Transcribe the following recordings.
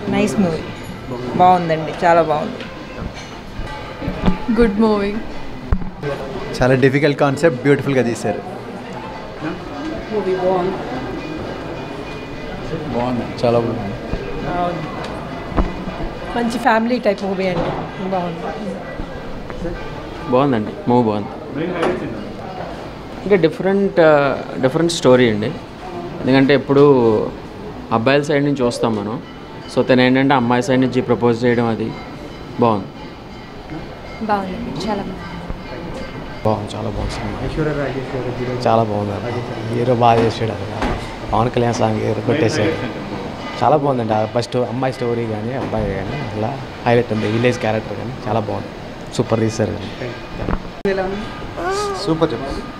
Nice movie, బాగుందండి, చాలా బాగుంది. Good movie. చాలా డిఫికల్ట్ కాన్సెప్ట్, బ్యూటిఫుల్గా తీశారు. మూవీ బాగుంది, చాలా బాగుంది. మంచి ఫ్యామిలీ టైప్ మూవీ అండి, బాగుందండి. మూవీ బాగుంది. ఇంకా డిఫరెంట్ స్టోరీ అండి. ఎందుకంటే ఎప్పుడు అబ్బాయిల సైడ్ నుంచి చూస్తాం మనం. సో తను ఏంటంటే అమ్మాయి సైడ్ నుంచి ప్రపోజ్ చేయడం, అది బాగుంది. చాలా చాలా బాగుంది సినిమా. ఐశ్వర్య రాజేష్ చాలా బాగుంది. హీరో బాగా చేసాడు. అసలు పవన్ కళ్యాణ్ సాంగ్ హీరో కొట్టేసాడు. చాలా బాగుందండి. ఫస్ట్ అమ్మాయి స్టోరీ కానీ అబ్బాయి కానీ అలా హైలైట్ ఉంది. విలేజ్ క్యారెక్టర్ కానీ చాలా బాగుంది. సూపర్ తీశారు. సూపర్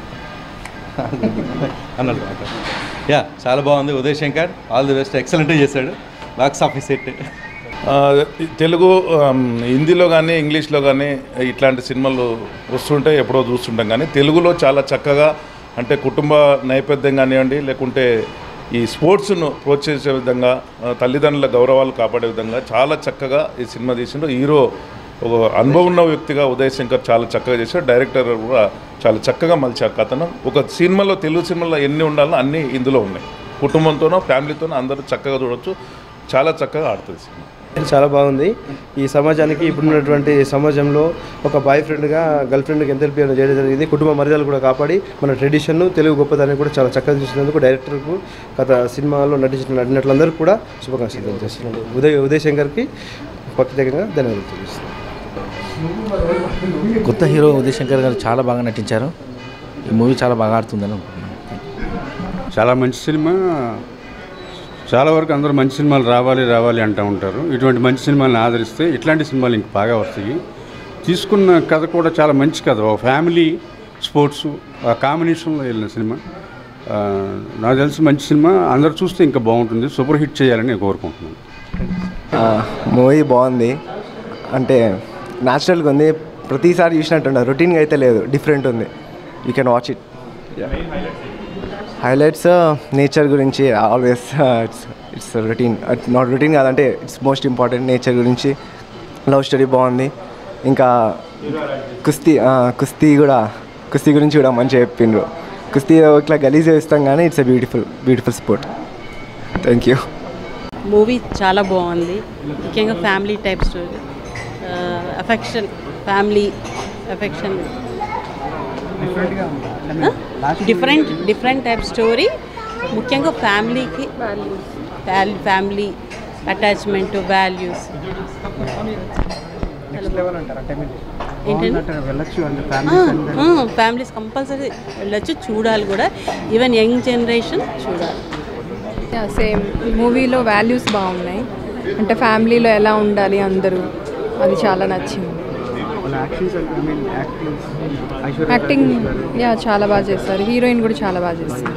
అన్నాడు. చాలా బాగుంది. Uday Shankar all the best, ఎక్సలెంట్గా చేశాడు. Box office hit. తెలుగు, హిందీలో కానీ ఇంగ్లీష్లో కానీ ఇట్లాంటి సినిమాలు వస్తుంటే ఎప్పుడో చూస్తుంటాం, కానీ తెలుగులో చాలా చక్కగా, అంటే కుటుంబ నేపథ్యం కానివ్వండి, లేకుంటే ఈ స్పోర్ట్స్ను ప్రోత్సహించే విధంగా, తల్లిదండ్రుల గౌరవాలు కాపాడే విధంగా చాలా చక్కగా ఈ సినిమా తీసిండు. హీరో ఒక అనుభవం ఉన్న వ్యక్తిగా ఉదయ్ శంకర్ చాలా చక్కగా చేశాడు. డైరెక్టర్ కూడా చాలా చక్కగా మలిచారు కథనం. ఒక సినిమాలో, తెలుగు సినిమాలో ఎన్ని ఉండాలో అన్నీ ఇందులో ఉన్నాయి. కుటుంబంతోనో ఫ్యామిలీతోనో అందరూ చక్కగా చూడవచ్చు. చాలా చక్కగా ఆడుతుంది సినిమా. చాలా బాగుంది. ఈ సమాజానికి ఇప్పుడున్నటువంటి సమాజంలో ఒక బాయ్ ఫ్రెండ్గా గర్ల్ ఫ్రెండ్కి ఎంత హెల్ప్ చేయడం జరిగింది. కుటుంబ మర్యాదలు కూడా కాపాడి మన ట్రెడిషన్ తెలుగు గొప్పతనాన్ని కూడా చాలా చక్కగా చూసినందుకు డైరెక్టర్కు, కథ సినిమాలో నటినట్లందరూ కూడా శుభాకాంక్షలు తెలియజేస్తున్నాను. ఉదయ్ శంకర్కి ప్రత్యేకంగా ధన్యవాదాలు తెలియజేస్తున్నాను. కొత్త హీరో ఉదయ్ శంకర్ గారు చాలా బాగా నటించారు. ఈ మూవీ చాలా బాగా ఆడుతుందని అనుకుంటున్నాను. చాలా మంచి సినిమా. చాలా వరకు అందరూ మంచి సినిమాలు రావాలి అంటూ ఉంటారు. ఇటువంటి మంచి సినిమాలను ఆదరిస్తే ఇట్లాంటి సినిమాలు ఇంక బాగా వస్తాయి. తీసుకున్న కథ కూడా చాలా మంచి కథ. ఒక ఫ్యామిలీ, స్పోర్ట్స్ ఆ కాంబినేషన్లో వెళ్ళిన సినిమా. నాకు తెలిసి మంచి సినిమా. అందరూ చూస్తే ఇంకా బాగుంటుంది. సూపర్ హిట్ చేయాలని నేను కోరుకుంటున్నాను. మూవీ బాగుంది, అంటే న్యాచురల్గా ఉంది. ప్రతిసారి చూసినట్టు రొటీన్గా అయితే లేదు, డిఫరెంట్ ఉంది. You can watch it. Highlights nature గురించి, always it's routine, not routine కాదంటే ఇట్స్ మోస్ట్ ఇంపార్టెంట్. నేచర్ గురించి, లవ్ స్టోరీ బాగుంది. ఇంకా కుస్తీ గురించి కూడా మంచిగా చెప్పిండ్రు. కుస్తీ ఇట్లా గలీజ్గా ఇస్తాం కానీ it's a beautiful sport. Thank you. Movie చాలా బాగుంది. ముఖ్యంగా family type story, affection, family affection, different type story. ముఖ్యంగా ఫ్యామిలీకి family attachment, values. Families compulsory వెళ్ళొచ్చు, చూడాలి కూడా. ఈవెన్ యంగ్ జనరేషన్ చూడాలి. సేమ్ మూవీలో వాల్యూస్ బాగున్నాయి. అంటే ఫ్యామిలీలో ఎలా ఉండాలి అందరూ, అది చాలా నచ్చింది. యాక్టింగ్ చాలా బాగా చేస్తారు. హీరోయిన్ కూడా చాలా బాగా చేస్తారు.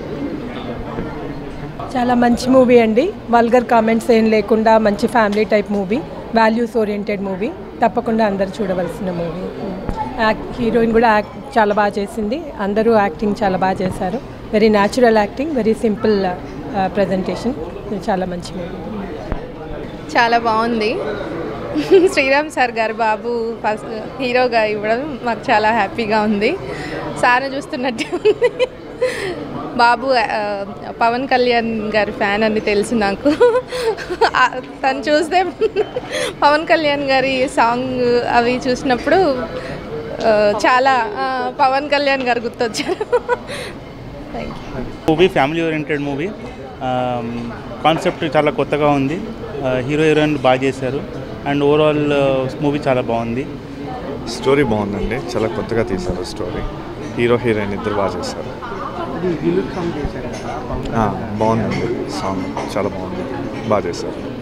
చాలా మంచి మూవీ అండి. వల్గర్ కామెంట్స్ ఏం లేకుండా మంచి family type movie, values oriented movie. తప్పకుండా అందరూ చూడవలసిన మూవీ. హీరోయిన్ కూడా చాలా బాగా చేసింది. అందరూ యాక్టింగ్ చాలా బాగా చేశారు. Very natural acting, very simple presentation. చాలా మంచి మూవీ. చాలా బాగుంది. శ్రీరామ్ సార్ గారు బాబు ఫస్ట్ హీరోగా ఇవ్వడం మాకు చాలా హ్యాపీగా ఉంది. సార్ని చూస్తున్నట్టే ఉంది. బాబు పవన్ కళ్యాణ్ గారి ఫ్యాన్ అని తెలుసు నాకు. తను చూస్తే పవన్ కళ్యాణ్ గారి సాంగ్ అవి చూసినప్పుడు చాలా పవన్ కళ్యాణ్ గారు గుర్తొచ్చారు. Thank you. Movie family oriented movie. Concept చాలా కొత్తగా ఉంది. హీరో హీరోయిన్ బాగా చేశారు. అండ్ ఓవరాల్ మూవీ చాలా బాగుంది. స్టోరీ బాగుందండి, చాలా కొత్తగా తీశారు స్టోరీ. హీరో హీరోయిన్ ఇద్దరు బాగా చేశారు. బాగుందండి సాంగ్, చాలా బాగుంది, బాగా చేశారు.